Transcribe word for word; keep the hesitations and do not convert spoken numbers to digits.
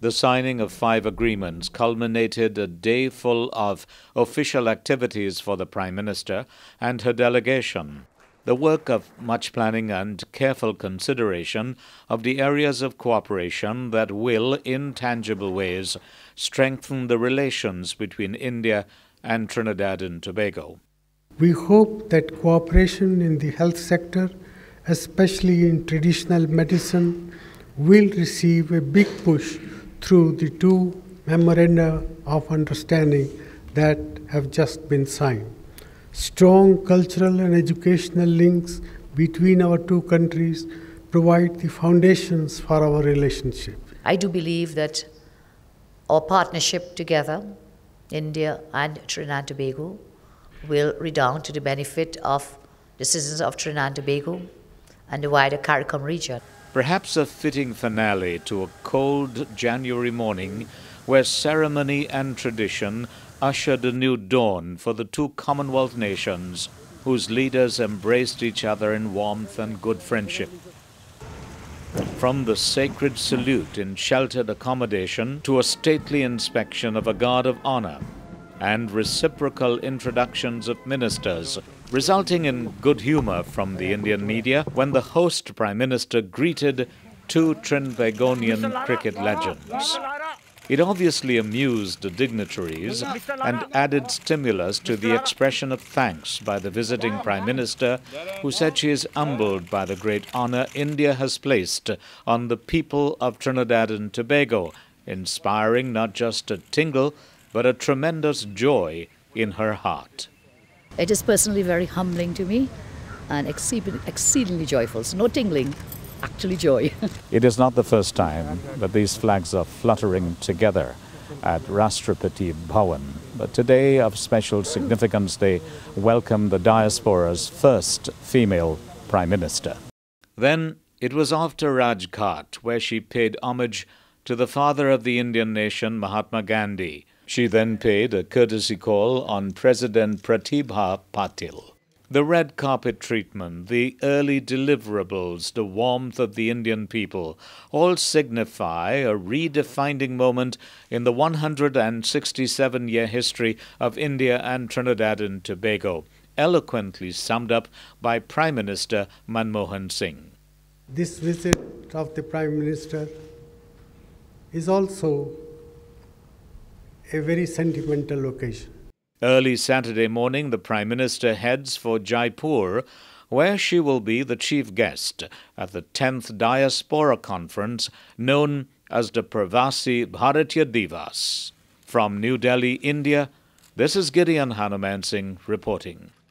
The signing of five agreements culminated a day full of official activities for the Prime Minister and her delegation, the work of much planning and careful consideration of the areas of cooperation that will, in tangible ways, strengthen the relations between India and Trinidad and Tobago. We hope that cooperation in the health sector, especially in traditional medicine, will receive a big push through the two memoranda of understanding that have just been signed. Strong cultural and educational links between our two countries provide the foundations for our relationship. I do believe that our partnership together, India and Trinidad and Tobago, will redound to the benefit of the citizens of Trinidad and Tobago and the wider CARICOM region. Perhaps a fitting finale to a cold January morning where ceremony and tradition ushered a new dawn for the two Commonwealth nations whose leaders embraced each other in warmth and good friendship. From the sacred salute in sheltered accommodation to a stately inspection of a guard of honor and reciprocal introductions of ministers, resulting in good humor from the Indian media when the host Prime Minister greeted two Trinbagonian cricket legends. It obviously amused the dignitaries and added stimulus to the expression of thanks by the visiting Prime Minister, who said she is humbled by the great honor India has placed on the people of Trinidad and Tobago, inspiring not just a tingle, but a tremendous joy in her heart. It is personally very humbling to me and exceedingly joyful. So no tingling, actually joy. It is not the first time that these flags are fluttering together at Rashtrapati Bhavan, but today of special significance they welcome the diaspora's first female Prime Minister. Then it was off to Rajghat, where she paid homage to the father of the Indian nation, Mahatma Gandhi. She then paid a courtesy call on President Pratibha Patil. The red carpet treatment, the early deliverables, the warmth of the Indian people all signify a redefining moment in the one hundred sixty-seven year history of India and Trinidad and Tobago, eloquently summed up by Prime Minister Manmohan Singh. This visit of the Prime Minister is also a very sentimental occasion. Early Saturday morning, the Prime Minister heads for Jaipur, where she will be the chief guest at the tenth Diaspora Conference, known as the Pravasi Bharatiya Divas. From New Delhi, India, this is Gideon Hanuman Singh reporting.